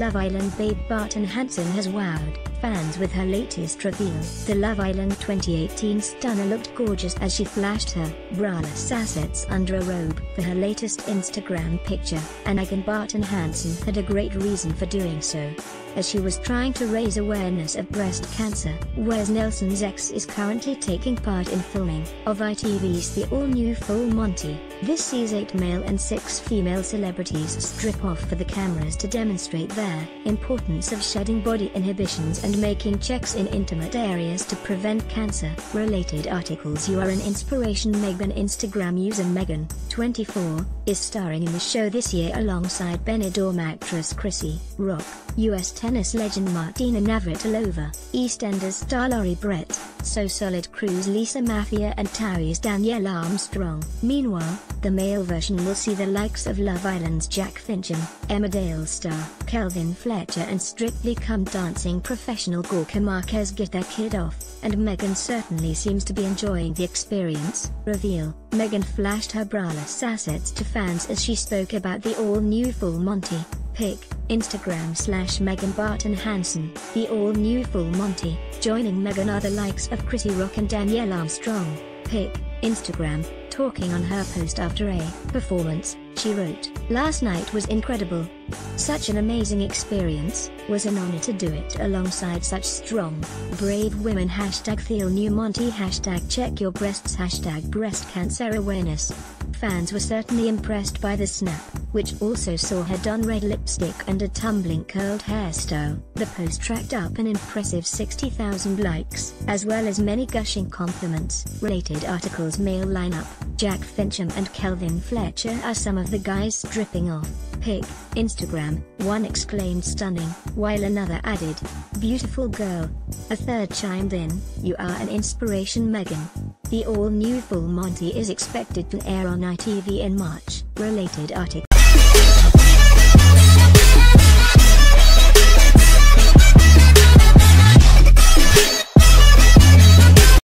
Love Island babe Barton Hanson has wowed fans with her latest reveal. The Love Island 2018 stunner looked gorgeous as she flashed her braless assets under a robe for her latest Instagram picture, and Megan Barton Hanson had a great reason for doing so, as she was trying to raise awareness of breast cancer. Wes Nelson's ex is currently taking part in filming of ITV's The All-New Full Monty. This sees 8 male and 6 female celebrities strip off for the cameras to demonstrate their importance of shedding body inhibitions and making checks in intimate areas to prevent cancer. Related articles. You are an inspiration. Megan Instagram user Megan, 24, is starring in the show this year alongside Benidorm actress Chrissy Rock, US tennis legend Martina Navratilova, EastEnders star Laurie Brett, So Solid Crew's Lisa Mafia and Towie's Danielle Armstrong. Meanwhile, the male version will see the likes of Love Island's Jack Fincham, Emmerdale star Kelvin Fletcher and Strictly Come Dancing professional Gorka Marquez get their kid off, and Megan certainly seems to be enjoying the experience. Reveal: Megan flashed her braless assets to fans as she spoke about the all-new Full Monty. Pic: Instagram/Megan Barton Hanson. The all-new Full Monty. Joining Megan are the likes of Chrissy Rock and Danielle Armstrong. Pic: Instagram. Talking on her post after a performance, she wrote, "Last night was incredible. Such an amazing experience. Was an honor to do it alongside such strong, brave women. #The all-new Monty. #check your breasts. #breast cancer awareness." Fans were certainly impressed by the snap, which also saw her don red lipstick and a tumbling curled hairstyle. The post tracked up an impressive 60,000 likes, as well as many gushing compliments. Related articles. Male lineup: Jack Fincham and Kelvin Fletcher are some of the guys stripping off. Pic: Instagram. One exclaimed stunning, while another added, beautiful girl. A third chimed in, you are an inspiration Megan. The all-new Full Monty is expected to air on ITV in March. Related article.